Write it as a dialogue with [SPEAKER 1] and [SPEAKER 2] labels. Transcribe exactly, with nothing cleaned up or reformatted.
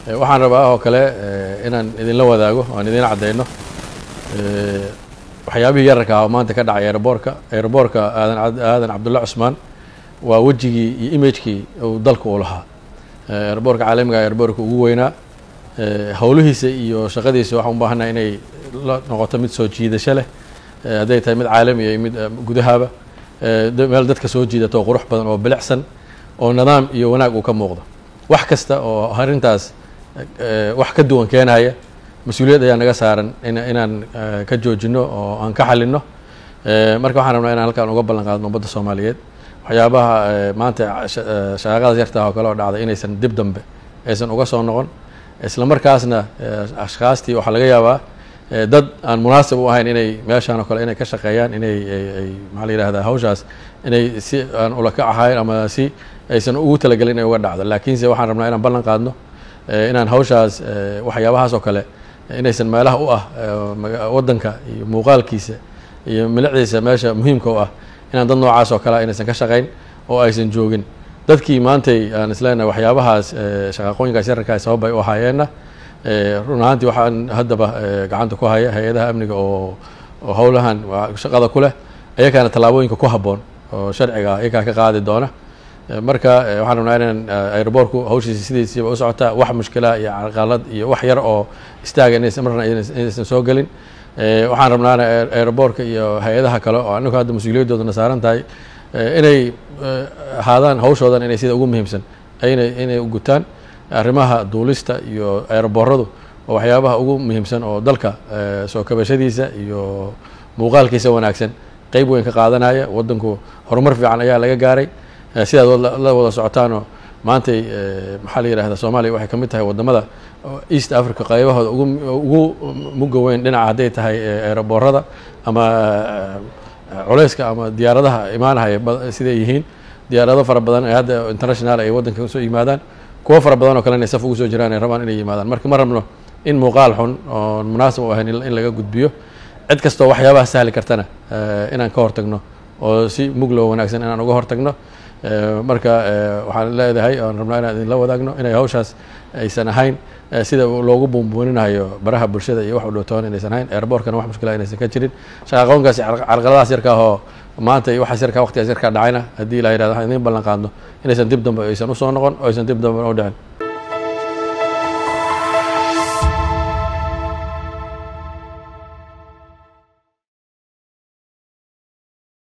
[SPEAKER 1] waxaan rabaa oo kale inaan idinla wadaago aan idin cadeyno waxyaabihii yararka ah oo maanta ka dhacay airportka airportka aadan aadan cabdulla cusmaan waa wejigii iyo imagekii uu dalka u lahaa airportka caalamiga ah airportka ugu weynaa howlihiisa iyo shaqadiisa waxaan u baahanahay inay la noqoto mid soo jiidasho leh hadday tahay mid caalami iyo mid gudahaba meel dadka soo jiidato qurux badan oo bilicsan oo nidaam iyo wanaag uu ka muuqdo wax kasta oo arrintaas wax ka duwan keenaya mas-uuliyad ayaa naga saaran inaan ka joojino oo aan ka xalino marka waxaan rabnaa inaan halkaan uga ballan qaadno ummadda Soomaaliyeed waxyaabaha maanta shaqadaas yarta oo kale oo dhacday inaysan dib dambe aysan uga soo noqon isla markaasna ashqaastii waxa laga yaabaa dad aan munaasib u ahayn inay meeshaan oo kale inay ka shaqeeyaan inay ay maxaa la yiraahdaa hawshaas inay si aan ula ka ahayn ama si aysan ugu talagalin inay uga dhacdo laakiinse waxaan rabnaa inaan ballan qaadno inaan hawshaas waxyaabahaas oo kale inaysan meelaha u ah waddanka iyo muuqaalkiisa iyo milicdiisa meesha muhiimka u ah inaan dad noocaas oo kale inaysan ka shaqayn oo aysan joogin dadkii maantay aan isleenahay waxyaabahaas shaqaqooyinkaas yararka ay sabab ay u ahaayeenna run ahaantii waxaan haddaba gacanta ku haya hay-adaha amniga oo oo howlahan shaqada ku leh ayakaana tallaabooyinka ku habboon oo sharciga ayakaa ka qaadi doona marka waxaan rabnaa inaan airportku hawshiisa sidiisiiba u socotaa wax mushkila iyo carqalad iyo wax yar oo istaaga inaysan marna inaysan soo gelin waxaan rabnaana airportka iyo hay-adaha kale oo anagu hadda mas-uuliyadoodana saaran tahay inay ahaadaan hawshoodan inay sida ugu muhiimsan inay inay u gutaan arrimaha duulista iyo airportadu oo waxyaabaha ugu muhiimsan oo dalka soo kabashadiisa iyo muuqaalkiisa wanaagsan qayb weyn ka qaadanaya waddanku horumar fiican ayaa laga gaaray sidaad la wada socotaanoo maantay maxaa la yidhahdaa Soomaaliya waxay ka mid tahay wadamada East Africa qaybahooda ugu ugu mugga weyn dhinaca hadday tahay airportada ama culeyska ama diyaaradaha imaanaya siday yihiin diyaarado fara badan ee hadda international ay waddanka soo yimaadaan kuwa fara badan oo kale inay saf ugu soo jiraan ay rabaan inay yimaadaan marka ma rabno in muuqaal xun oo munaasib u ahayn in laga gudbiyo cid kastoo waxyaabaha sahli kartana inaan ka hortagno oo si muglo wanaagsan inaan uga hortagno marka waxaan leedahay aan rabnaa inaan idinla wadaagno inay hawshaas aysan ahayn sida loogu buunbuuninayo baraha bulshada iyo wax u dhowtoon inaysan ahayn airportkana wax mushkila inaysan ka jirin shaqaqoonkaasi carqaladahaas yarka oo maanta iyo waxaas yarka waqtigaas yarka dhacayna haddii la yiraahdo waxaan idin ballan qaadno inaysan dib dambe aysan u soo noqon oo aysan dib dambe u dhicin